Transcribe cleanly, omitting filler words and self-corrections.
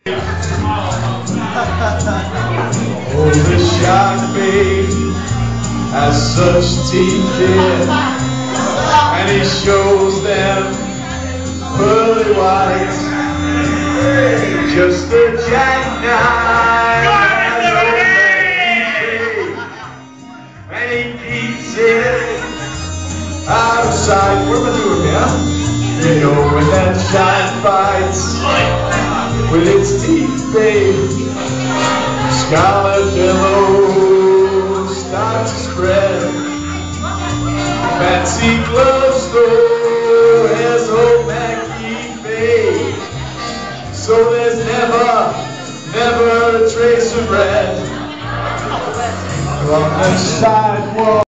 Oh, the shark babe has such teeth in, and he shows them pearly white. Just a jackknife and he keeps it out of sight. What am I doing now? You know when that giant fights with its teeth, babe, scarlet billows start to spread. Fancy gloves though has old Mackie, babe, so there's never a trace of red from the sidewalk.